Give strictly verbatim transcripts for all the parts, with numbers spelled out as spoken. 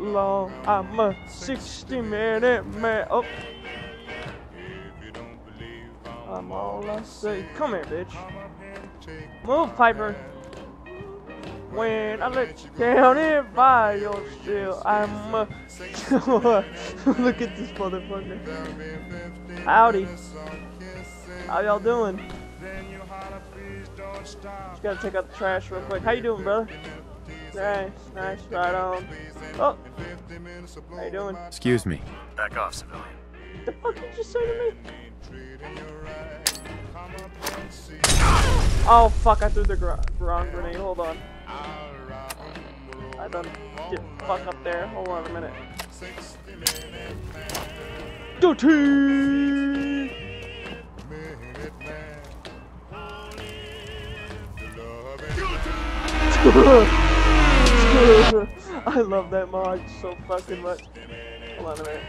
long. I'm a sixty minute man. Oh. I'm all I say. Come here, bitch. Move, Piper. When I let you down if I you're still, I'm a... Look at this motherfucker. Howdy. How y'all doing? Just gotta take out the trash real quick. How you doing, brother? Nice, nice, right on. Oh! How you doing? Excuse me. Back off, civilian. What the fuck did you say to me? Oh fuck, I threw the gr wrong grenade. Hold on. I done get fuck up there. Hold on a minute. Dirty! I love that mod so fucking much. Hold on a minute.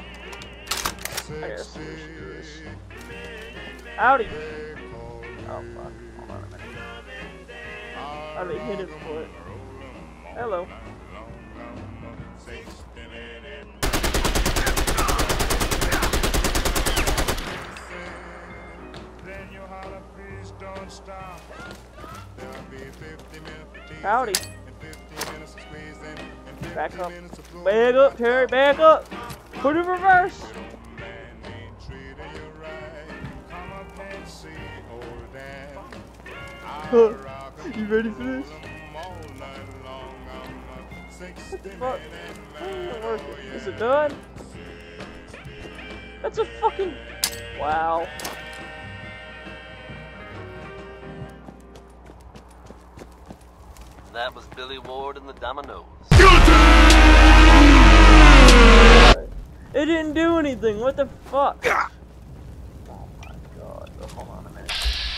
I gotta see what she is. Howdy! Oh fuck. Hold on a minute. I they hit it for it. Hello. Howdy. Back up. Back up, Terry. Back up. Put it in reverse. Huh. You ready for this? What the fuck? Is it done? That's a fucking... Wow. That was Billy Ward and the Dominoes. It didn't do anything. What the fuck? Oh my god. Oh, hold on a minute.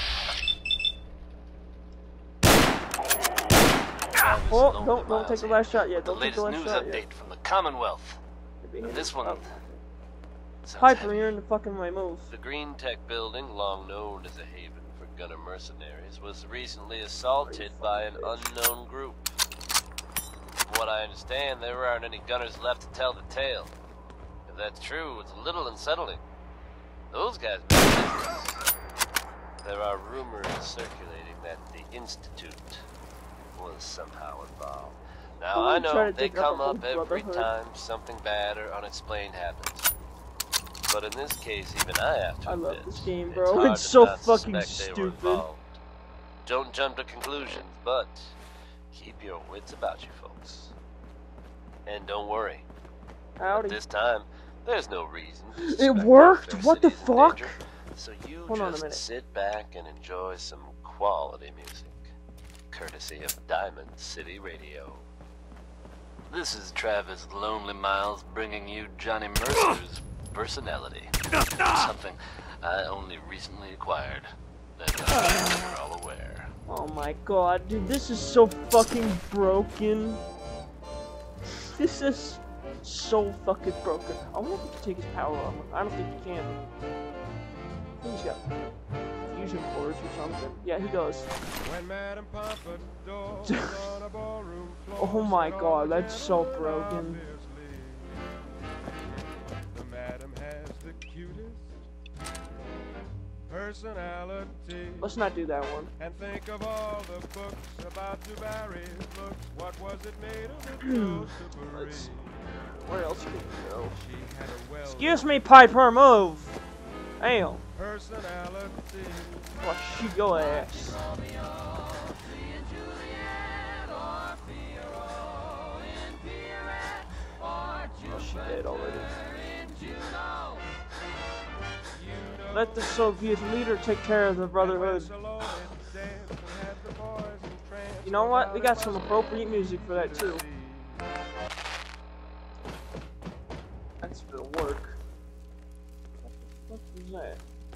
Oh, don't, don't take the last shot yet. Don't take the last shot yet. The latest news update from the Commonwealth. This one... Piper, you're in the fucking way. Move. The Green Tech building, long known as a haven for gunner mercenaries, was recently assaulted by an unknown group. From what I understand, there aren't any gunners left to tell the tale. If that's true, it's a little unsettling. Those guys know business. There are rumors circulating that the Institute was somehow involved. Now, I know they come up every time something bad or unexplained happens. But in this case, even I have to I admit, love this game, bro. It's, It's so to fucking stupid. stupid. Don't jump to conclusions, but keep your wits about you, folks. And don't worry. Howdy. At this time, there's no reason. It worked? What the fuck? Danger, so you Hold on a just minute. sit back and enjoy some quality music, courtesy of Diamond City Radio. This is Travis Lonely Miles bringing you Johnny Mercer's personality. Something I only recently acquired. That you're all aware. Oh my god, dude, this is so fucking broken. This is so fucking broken. I wonder if we can take his power off. I don't think he can. I think he's got fusion cores or something. Yeah, he does. Oh my god, that's so broken. Personality. Let's not do that one. And think of all the books about DuBarry's looks. What was it made of? Let's, where else can we go? She had a well Excuse me, Piper, move! Damn. personality. Well, shoot your ass. Oh, she dead already. Let the Soviet leader take care of the Brotherhood. You know what? We got some appropriate music for that too. That's gonna work. What was that?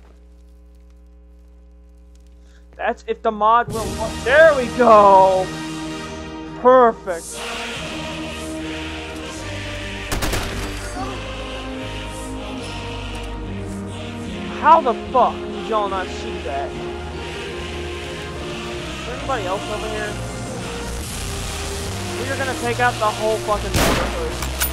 That's if the mod will work. There we go! Perfect. How the fuck did y'all not see that? Is there anybody else over here? We are gonna take out the whole fucking neighborhood.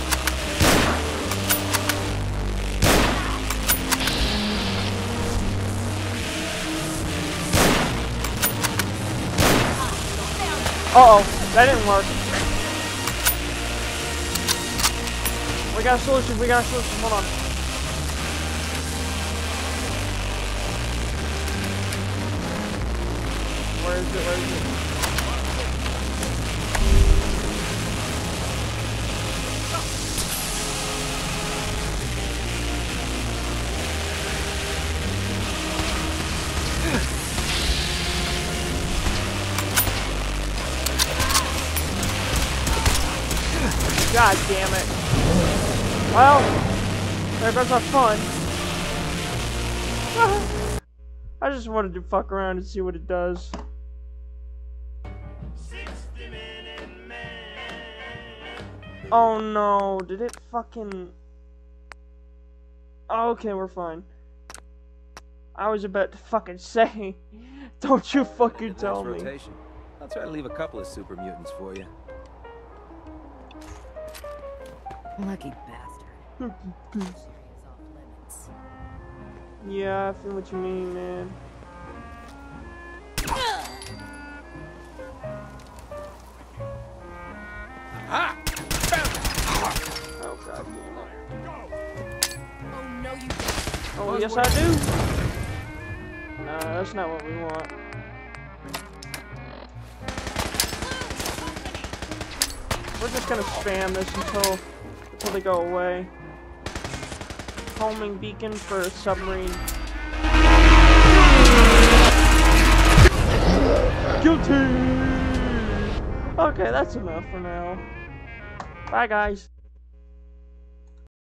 Uh-oh, that didn't work. We got a solution, we got a solution, hold on. Where is it, where is it? God damn it. Well, there goes our fun. I just wanted to fuck around and see what it does. Oh no, did it fucking... Oh, okay, we're fine. I was about to fucking say, don't you fucking tell me. Rotation. I'll try to leave a couple of super mutants for you. Lucky bastard. Is off limits. Yeah, I feel what you mean, man. Ah! Oh god. Oh no, you. Oh yes, I do. Nah, that's not what we want. We're just gonna spam this until until they go away. Homing beacon for a submarine. Guilty. Okay, that's enough for now. Bye, guys.